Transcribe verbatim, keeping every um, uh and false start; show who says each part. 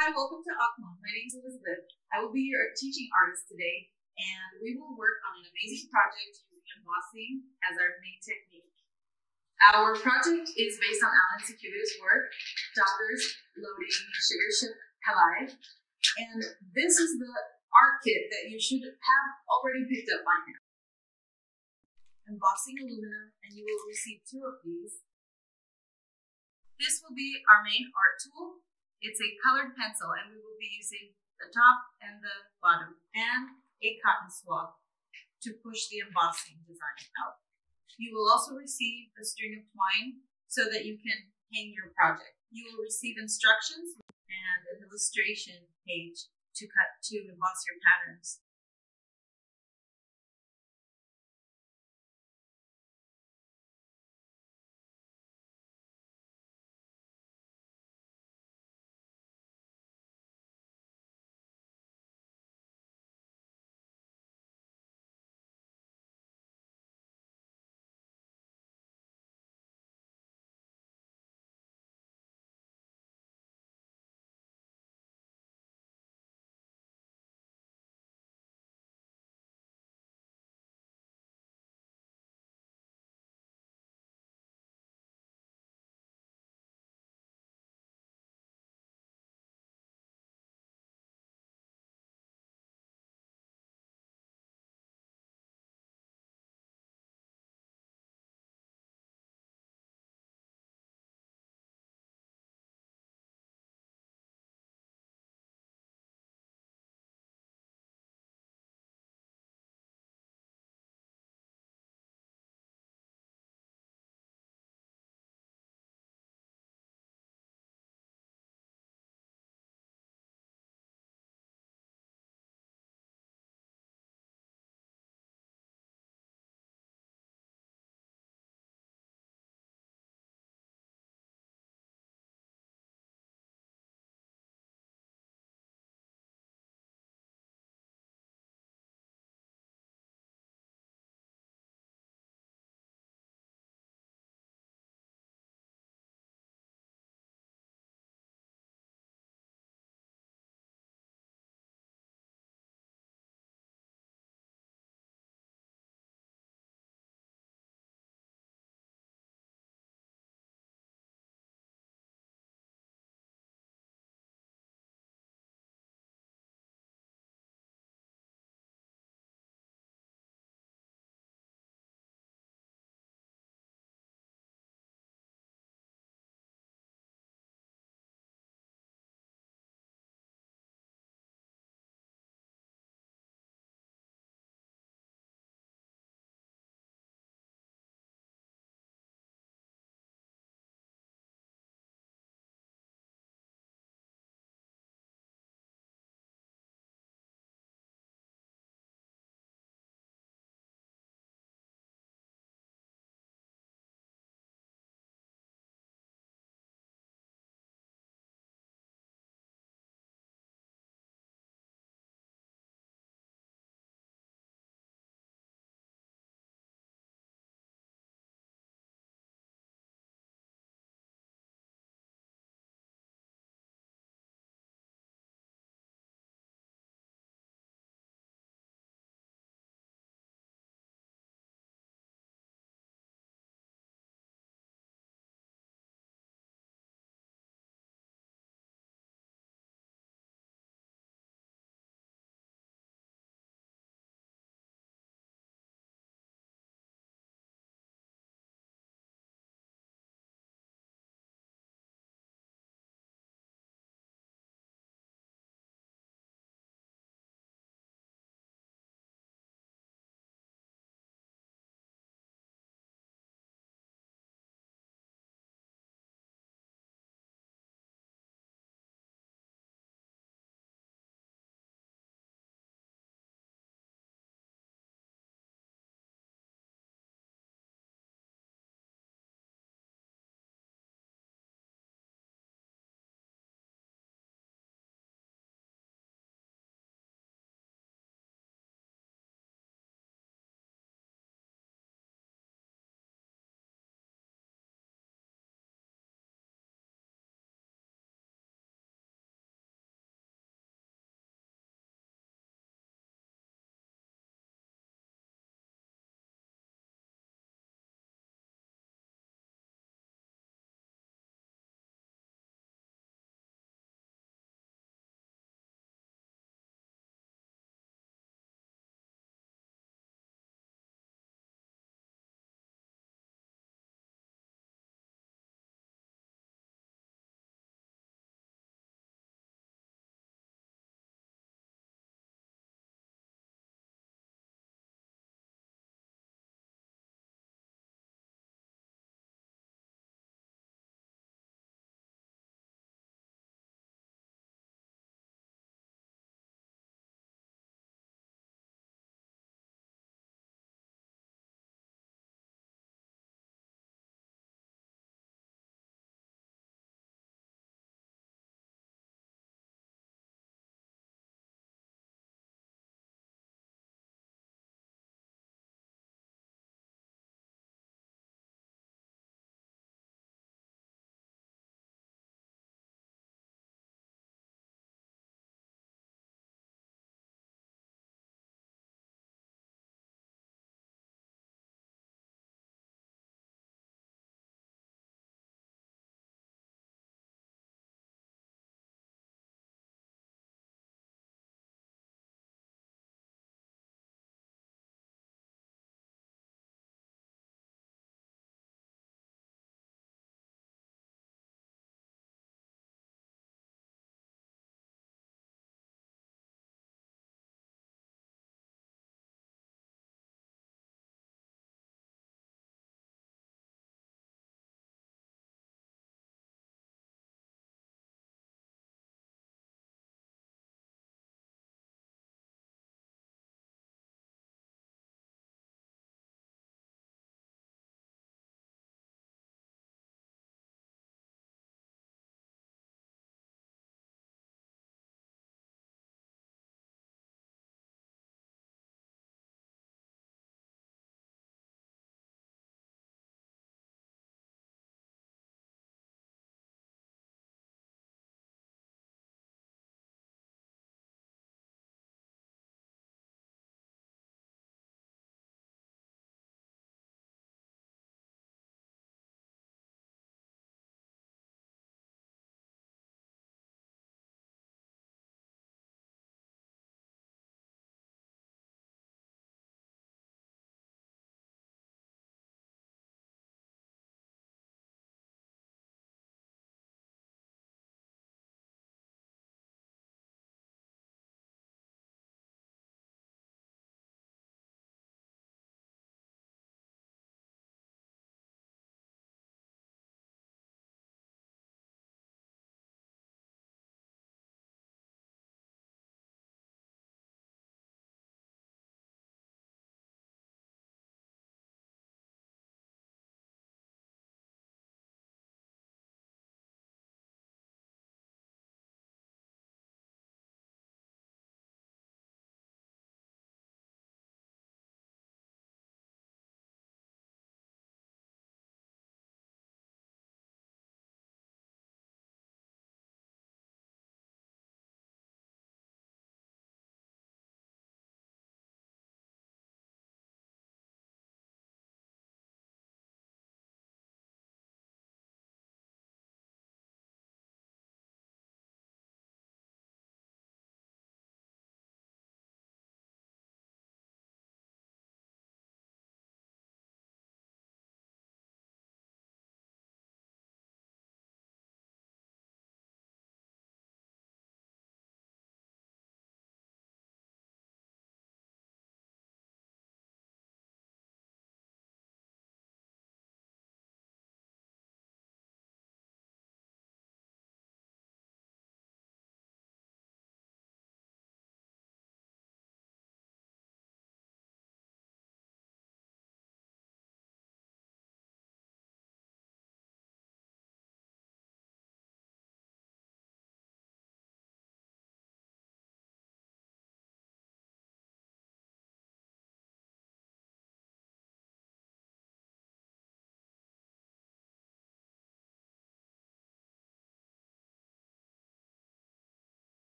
Speaker 1: Hi, welcome to O C M A. My name is Elizabeth. I will be your teaching artist today, and we will work on an amazing project using embossing as our main technique. Our project is based on Allan Sekula's work, Dockers Loading Sugar Ship Halide, and this is the art kit that you should have already picked up by now. Embossing aluminum, and you will receive two of these. This will be our main art tool. It's a colored pencil, and we will be using the top and the bottom, and a cotton swab to push the embossing design out. You will also receive a string of twine so that you can hang your project. You will receive instructions and an illustration page to cut to emboss your patterns.